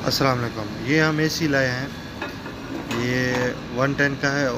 अस्सलाम वालेकुम। ये हम एसी लाए हैं, ये 110 का है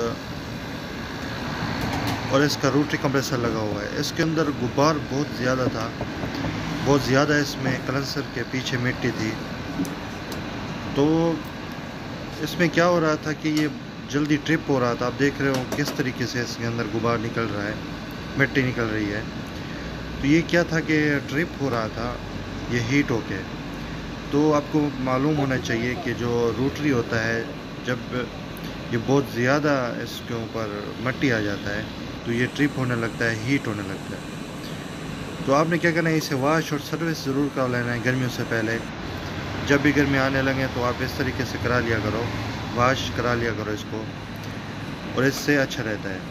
और इसका रोटरी कंप्रेसर लगा हुआ है। इसके अंदर गुब्बार बहुत ज़्यादा था, बहुत ज़्यादा। इसमें कंडेंसर के पीछे मिट्टी थी, तो इसमें क्या हो रहा था कि ये जल्दी ट्रिप हो रहा था। आप देख रहे हो किस तरीके से इसके अंदर गुब्बार निकल रहा है, मिट्टी निकल रही है। तो ये क्या था कि ट्रिप हो रहा था ये हीट होके। तो आपको मालूम होना चाहिए कि जो रोटरी होता है, जब ये बहुत ज़्यादा इसके ऊपर मिट्टी आ जाता है तो ये ट्रिप होने लगता है, हीट होने लगता है। तो आपने क्या करना है, इसे वॉश और सर्विस ज़रूर कर लेना है गर्मियों से पहले। जब भी गर्मी आने लगे तो आप इस तरीके से करा लिया करो, वॉश करा लिया करो इसको, और इससे अच्छा रहता है।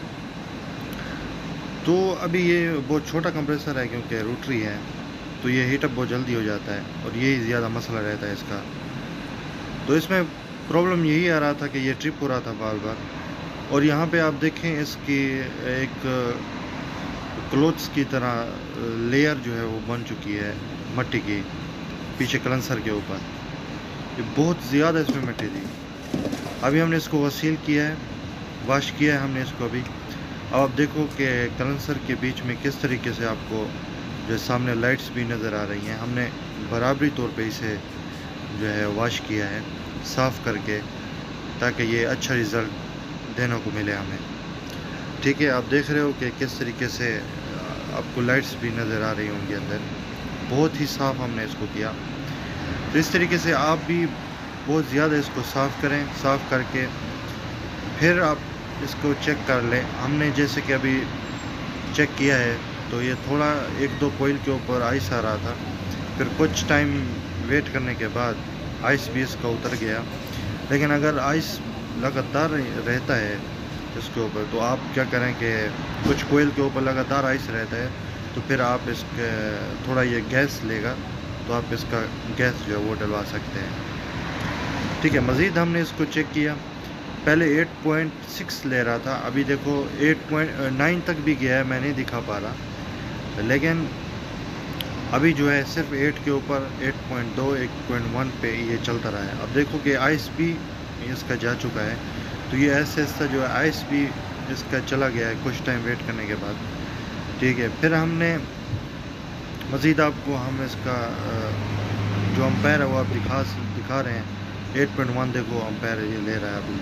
तो अभी ये बहुत छोटा कंप्रेसर है क्योंकि रोटरी है, तो ये हीटअप बहुत जल्दी हो जाता है और यही ज़्यादा मसला रहता है इसका। तो इसमें प्रॉब्लम यही आ रहा था कि ये ट्रिप हो रहा था बार बार। और यहाँ पे आप देखें इसकी एक क्लोथ्स की तरह लेयर जो है वो बन चुकी है मिट्टी की, पीछे कंडेंसर के ऊपर। ये बहुत ज़्यादा इसमें मिट्टी थी। अभी हमने इसको वसील किया है, वॉश किया है हमने इसको अभी। अब आप देखो कि कंडेंसर के बीच में किस तरीके से आपको जो सामने लाइट्स भी नज़र आ रही हैं। हमने बराबरी तौर पे इसे जो है वॉश किया है, साफ़ करके, ताकि ये अच्छा रिज़ल्ट देने को मिले हमें। ठीक है, आप देख रहे हो कि किस तरीके से आपको लाइट्स भी नज़र आ रही होंगी अंदर। बहुत ही साफ़ हमने इसको किया। तो इस तरीके से आप भी बहुत ज़्यादा इसको साफ़ करें। साफ़ करके फिर आप इसको चेक कर लें। हमने जैसे कि अभी चेक किया है तो ये थोड़ा 1-2 कोयल के ऊपर आइस आ रहा था। फिर कुछ टाइम वेट करने के बाद आइस भी इसका उतर गया। लेकिन अगर आइस लगातार रहता है इसके ऊपर तो आप क्या करें कि कुछ कोयल के ऊपर लगातार आइस रहता है तो फिर आप इसके थोड़ा ये गैस लेगा, तो आप इसका गैस जो है वो डलवा सकते हैं। ठीक है, मज़ीद हमने इसको चेक किया। पहले 8.6 ले रहा था, अभी देखो 8.9 तक भी गया है, मैं नहीं दिखा पा रहा। लेकिन अभी जो है सिर्फ 8 के ऊपर 8.2 8.1 पे ये चलता रहा है। अब देखो कि आइस भी इसका जा चुका है, तो ये ऐसे ऐसा जो है आइस भी इसका चला गया है कुछ टाइम वेट करने के बाद। ठीक है, फिर हमने मज़ीद आपको हम इसका जो अम्पायर है वो आप दिखा रहे हैं। 8.1 देखो अम्पायर ये ले रहा है अभी।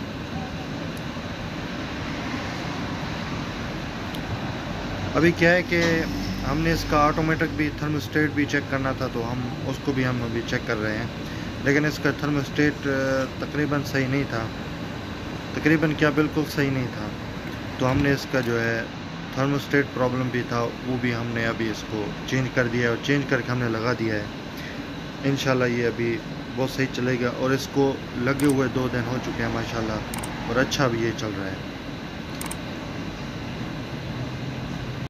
अभी क्या है कि हमने इसका ऑटोमेटिक भी थर्मोस्टेट भी चेक करना था, तो हम उसको भी हम अभी चेक कर रहे हैं। लेकिन इसका थर्मोस्टेट तकरीबन सही नहीं था, तकरीबन क्या बिल्कुल सही नहीं था। तो हमने इसका जो है थर्मोस्टेट प्रॉब्लम भी था, वो भी हमने अभी इसको चेंज कर दिया है और चेंज करके हमने लगा दिया है। इंशाल्लाह ये अभी बहुत सही चलेगा। और इसको लगे हुए 2 दिन हो चुके हैं माशाल्लाह, और अच्छा भी ये चल रहा है।